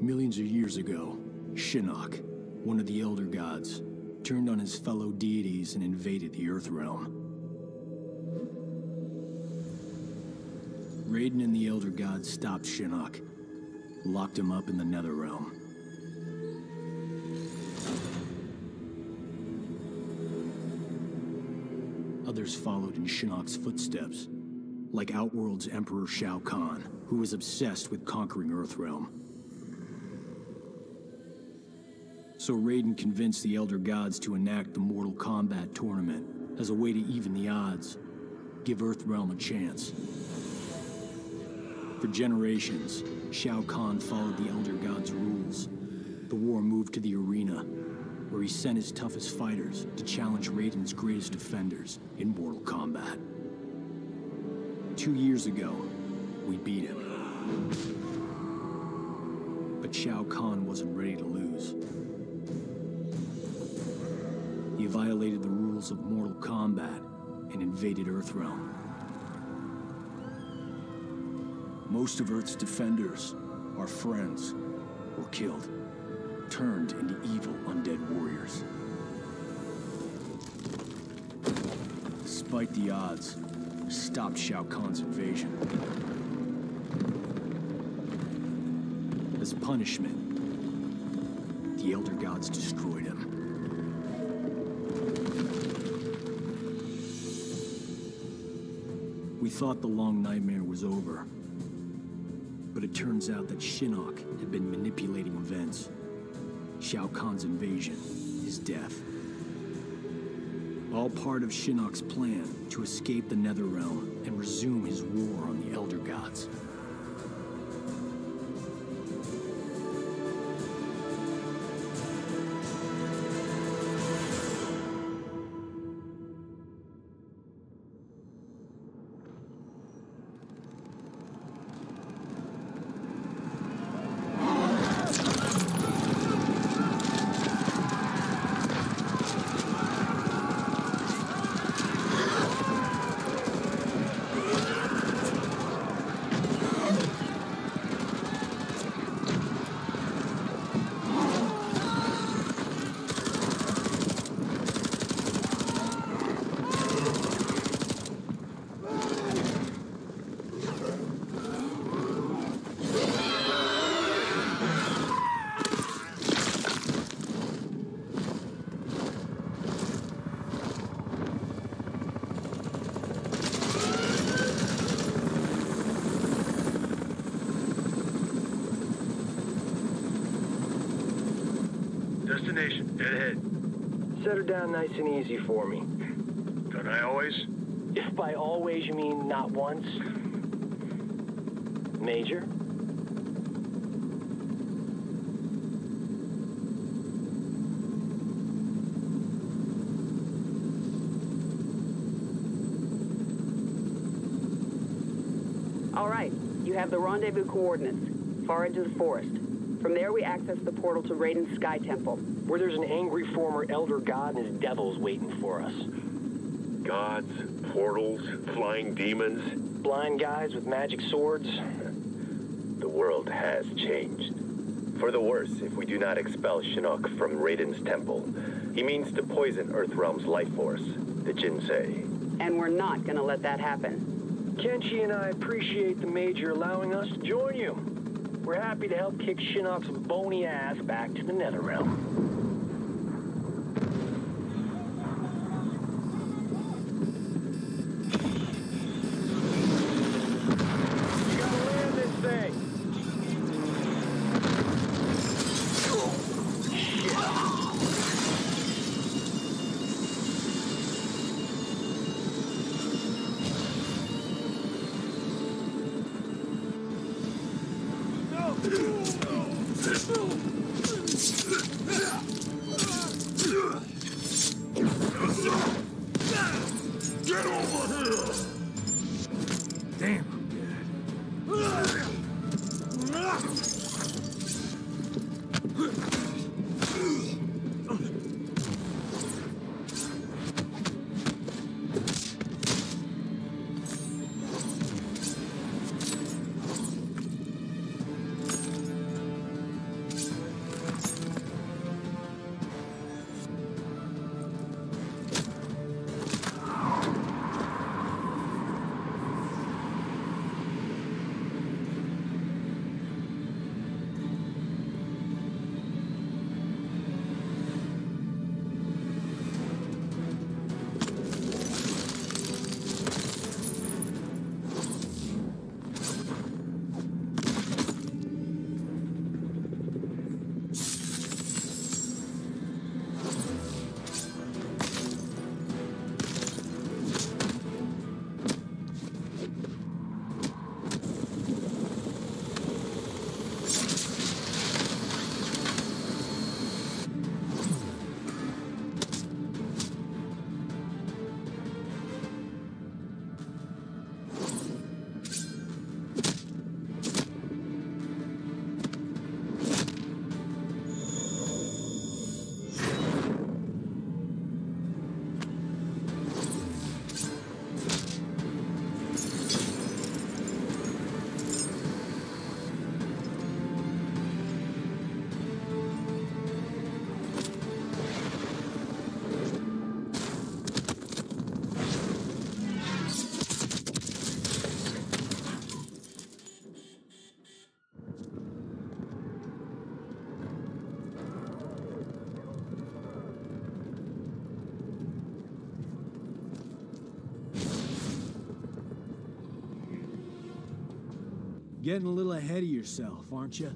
Millions of years ago, Shinnok, one of the Elder Gods, turned on his fellow deities and invaded the Earth Realm. Raiden and the Elder Gods stopped Shinnok, locked him up in the Nether Realm. Others followed in Shinnok's footsteps, like Outworld's Emperor Shao Kahn, who was obsessed with conquering Earthrealm. So Raiden convinced the Elder Gods to enact the Mortal Kombat tournament as a way to even the odds, give Earthrealm a chance. For generations, Shao Kahn followed the Elder Gods' rules. The war moved to the arena, where he sent his toughest fighters to challenge Raiden's greatest defenders in Mortal Kombat. 2 years ago, we beat him. But Shao Kahn wasn't ready to lose. He violated the rules of Mortal Kombat and invaded Earthrealm. Most of Earth's defenders, our friends, were killed, turned into evil undead warriors. Despite the odds, we stopped Shao Kahn's invasion. As punishment, the Elder Gods destroyed him. We thought the long nightmare was over, but it turns out that Shinnok had been manipulating events. Shao Kahn's invasion, his death. All part of Shinnok's plan to escape the Netherrealm and resume his war on the Elder Gods. Destination, dead ahead. Set her down nice and easy for me. Don't I always? If by always you mean not once. Major? All right, you have the rendezvous coordinates, far into the forest. From there, we access the portal to Raiden's Sky Temple. Where there's an angry former Elder God and his devils waiting for us. Gods, portals, flying demons. Blind guys with magic swords. The world has changed. For the worse if we do not expel Shinnok from Raiden's temple. He means to poison Earthrealm's life force, the Jinsei. And we're not gonna let that happen. Kenshi and I appreciate the Major allowing us to join you. We're happy to help kick Shinnok's bony ass back to the Netherrealm. You gotta land this thing! Get over here! Damn, I'm dead. Getting a little ahead of yourself, aren't you?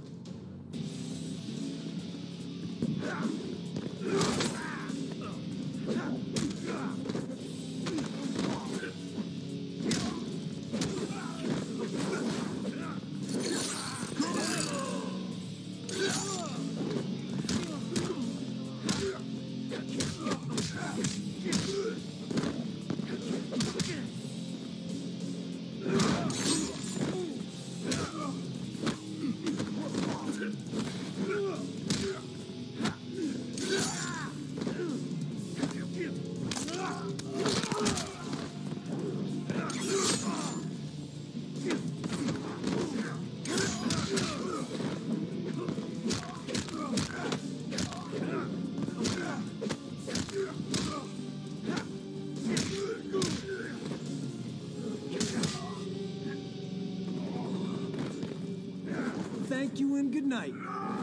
Thank you and good night.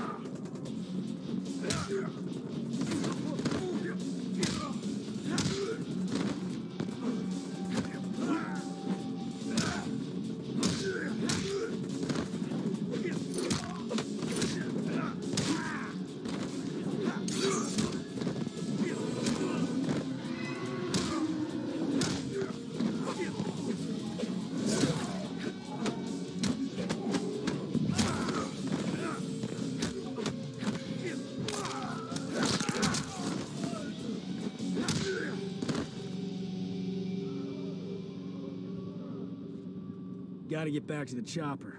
Gotta get back to the chopper.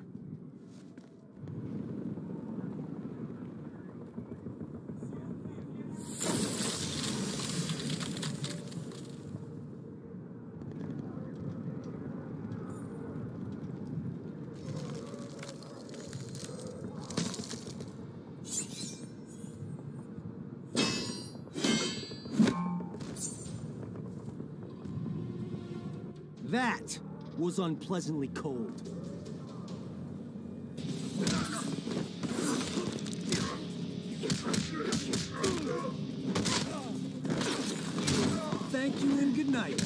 That was unpleasantly cold. Thank you and good night.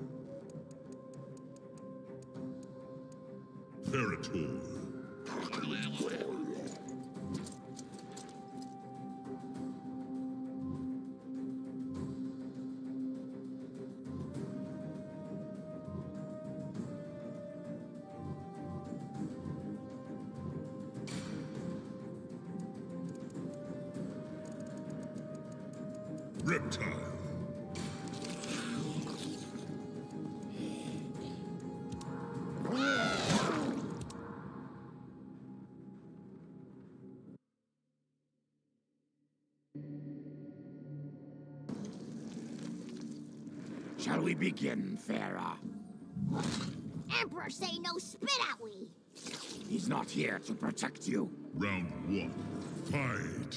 Territory. Reptile. Shall we begin, Farah? Emperor say no spit out we. He's not here to protect you. Round 1. Fight.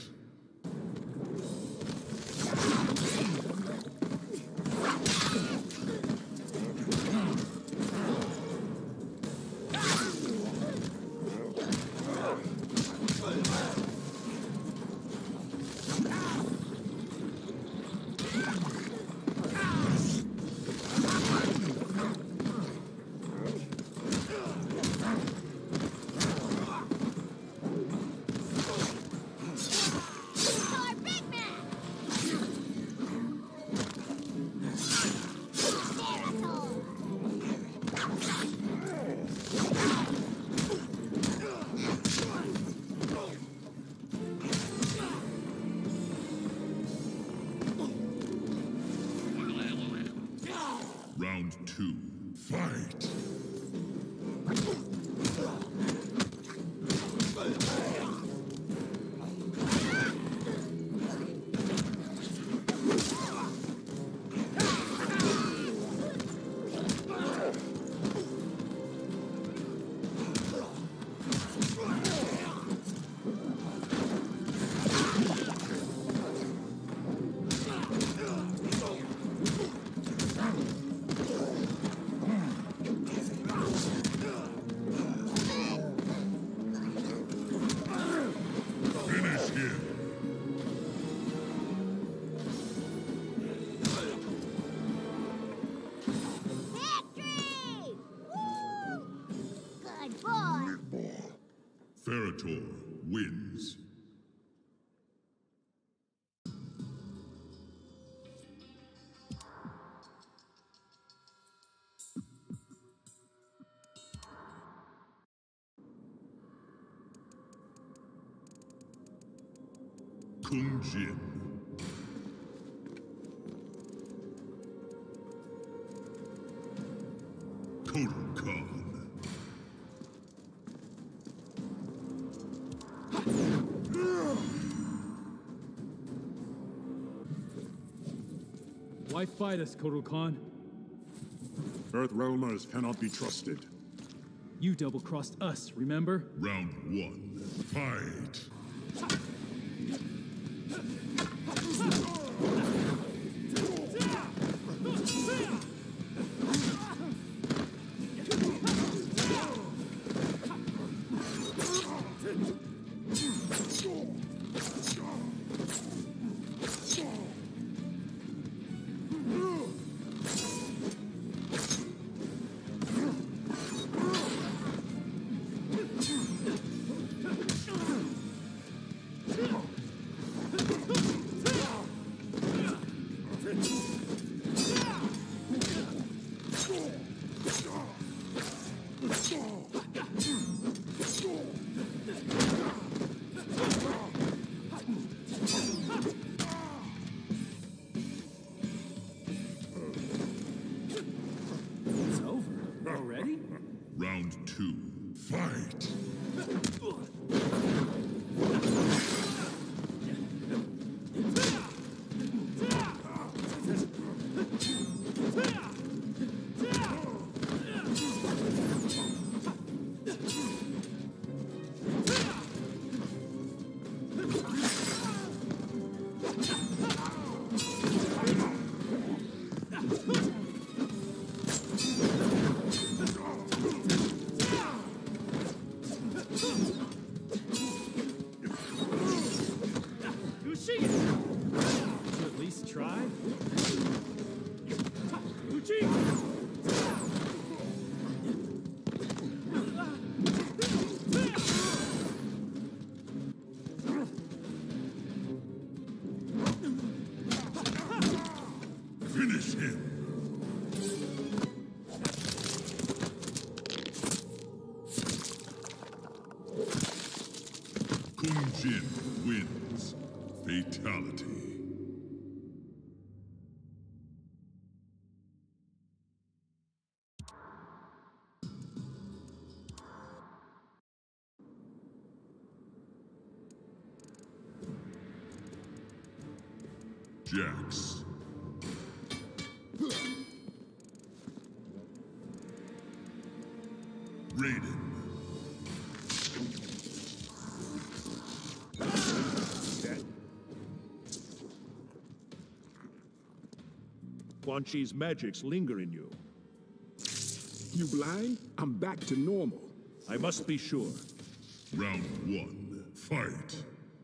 Round 2. Fight! Ferrator wins. Kung Jin. Kotal Khan. Why fight us, Kotal Khan? Earthrealmers cannot be trusted. You double-crossed us, remember? Round 1. Fight! Kung Jin wins. Fatality. Jax. Raiden. Quan Chi's magics linger in you. You blind? I'm back to normal. I must be sure. Round 1. Fight.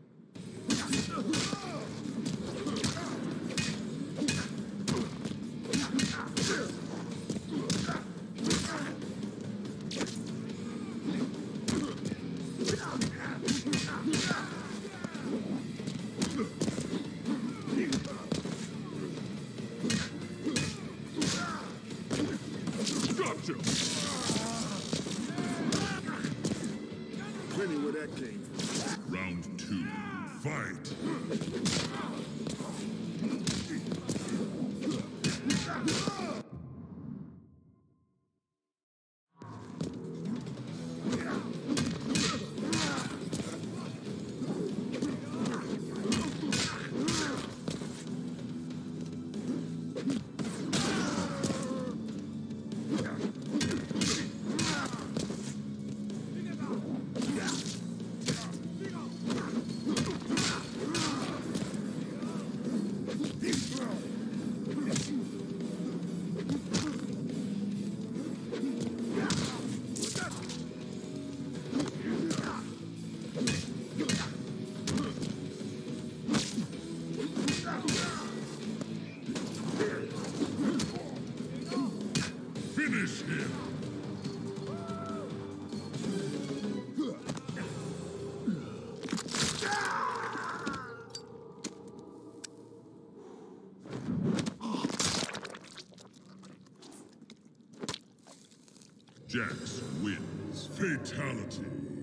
Plenty where that came from. Round 2. Fight. Finish him! Jax wins. Fatality.